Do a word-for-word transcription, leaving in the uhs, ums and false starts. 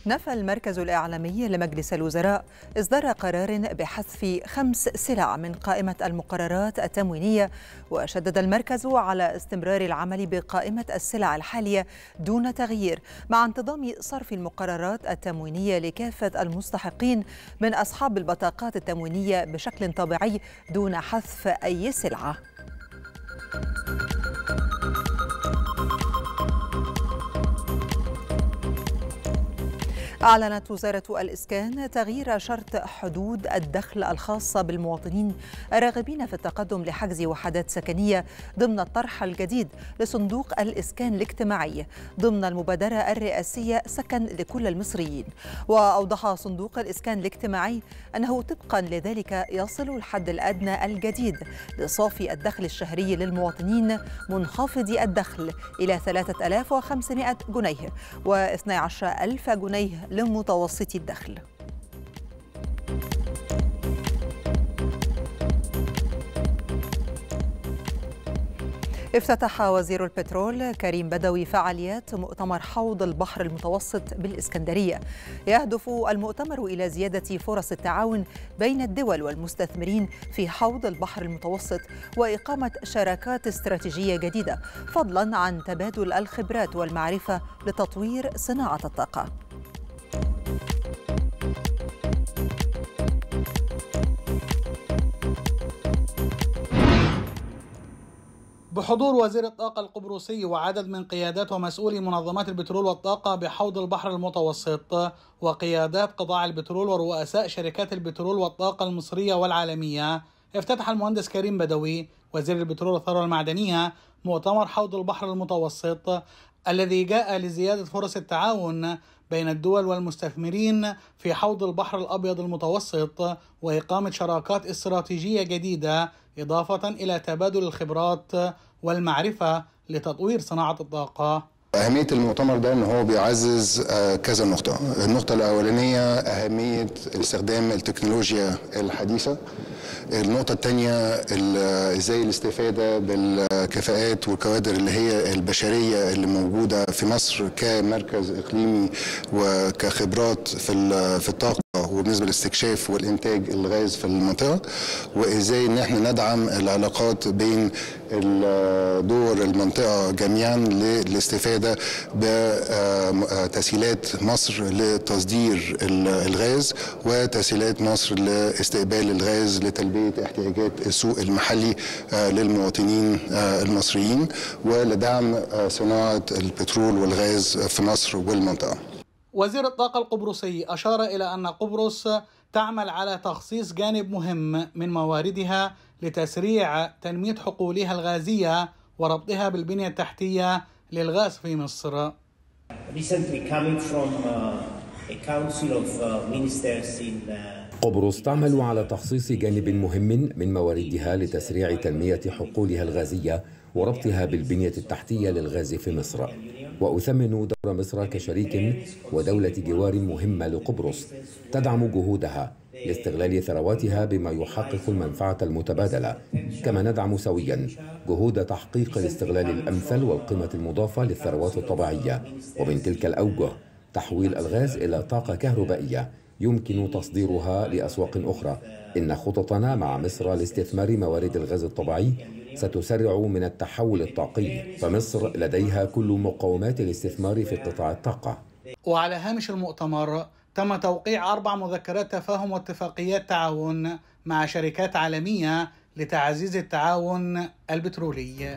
نفى المركز الإعلامي لمجلس الوزراء إصدار قرار بحذف خمس سلع من قائمة المقررات التموينية، وشدد المركز على استمرار العمل بقائمة السلع الحالية دون تغيير، مع انتظام صرف المقررات التموينية لكافة المستحقين من أصحاب البطاقات التموينية بشكل طبيعي دون حذف أي سلعة. أعلنت وزارة الإسكان تغيير شرط حدود الدخل الخاصة بالمواطنين الراغبين في التقدم لحجز وحدات سكنية ضمن الطرح الجديد لصندوق الإسكان الاجتماعي ضمن المبادرة الرئاسية سكن لكل المصريين. وأوضح صندوق الإسكان الاجتماعي أنه طبقا لذلك يصل الحد الأدنى الجديد لصافي الدخل الشهري للمواطنين منخفضي الدخل إلى ثلاثة آلاف وخمسمائة جنيه واثني عشر ألف جنيه لمتوسطي الدخل. افتتح وزير البترول كريم بدوي فعاليات مؤتمر حوض البحر المتوسط بالإسكندرية. يهدف المؤتمر إلى زيادة فرص التعاون بين الدول والمستثمرين في حوض البحر المتوسط وإقامة شراكات استراتيجية جديدة، فضلاً عن تبادل الخبرات والمعرفة لتطوير صناعة الطاقة. بحضور وزير الطاقة القبرصي وعدد من قيادات ومسؤولي منظمات البترول والطاقة بحوض البحر المتوسط وقيادات قطاع البترول ورؤساء شركات البترول والطاقة المصرية والعالمية، افتتح المهندس كريم بدوي وزير البترول والثروة المعدنية مؤتمر حوض البحر المتوسط الذي جاء لزيادة فرص التعاون بين الدول والمستثمرين في حوض البحر الأبيض المتوسط وإقامة شراكات استراتيجية جديدة، إضافة إلى تبادل الخبرات والمعرفة لتطوير صناعة الطاقة. أهمية المؤتمر ده إن هو بيعزز كذا نقطة. النقطة الأولانية أهمية استخدام التكنولوجيا الحديثة. النقطة الثانية إزاي الاستفادة بالكفاءات والكوادر اللي هي البشرية اللي موجودة في مصر كمركز إقليمي وكخبرات في في الطاقة وبالنسبة للاستكشاف والإنتاج الغاز في المنطقة، وإزاي إن احنا ندعم العلاقات بين دول المنطقة جميعا للاستفادة بتسهيلات مصر لتصدير الغاز وتسهيلات مصر لاستقبال الغاز لتلبية احتياجات السوق المحلي للمواطنين المصريين ولدعم صناعة البترول والغاز في مصر والمنطقة. وزير الطاقة القبرصي أشار إلى أن قبرص تعمل على تخصيص جانب مهم من مواردها لتسريع تنمية حقولها الغازية وربطها بالبنية التحتية للغاز في مصر. قبرص تعمل على تخصيص جانب مهم من مواردها لتسريع تنمية حقولها الغازية وربطها بالبنية التحتية للغاز في مصر، وأثمن دور مصر كشريك ودولة جوار مهمة لقبرص تدعم جهودها لاستغلال ثرواتها بما يحقق المنفعة المتبادلة، كما ندعم سويا جهود تحقيق الاستغلال الأمثل والقيمة المضافة للثروات الطبيعية، ومن تلك الأوجه تحويل الغاز إلى طاقة كهربائية يمكن تصديرها لأسواق أخرى. إن خططنا مع مصر لاستثمار موارد الغاز الطبيعي ستسرع من التحول الطاقي، فمصر لديها كل مقومات الاستثمار في قطاع الطاقة. وعلى هامش المؤتمر تم توقيع أربع مذكرات تفاهم واتفاقيات تعاون مع شركات عالمية لتعزيز التعاون البترولي.